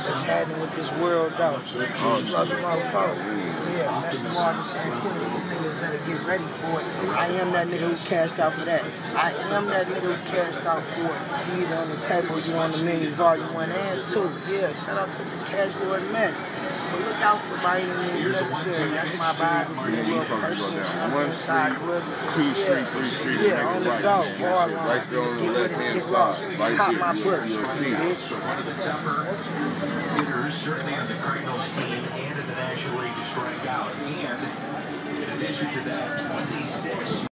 That's happening with this world, though. Explosive motherfucker. Yeah, that's the Marv saying, Quinn, you niggas better get ready for it. I am that nigga who cashed out for that. I am that nigga who cashed out for it. You either on the table, you on the menu, volume 1 and 2. Yeah, shout out to the Cash Lord Mess. But look out for by any means necessary. That's my biography, a little personal something inside. Yeah, on the go, hard line. Right there on the left-hand side. Right Cop there, my book, bitch. Hitters certainly on the Cardinals team and in the National League to strike out. And in addition to that, 26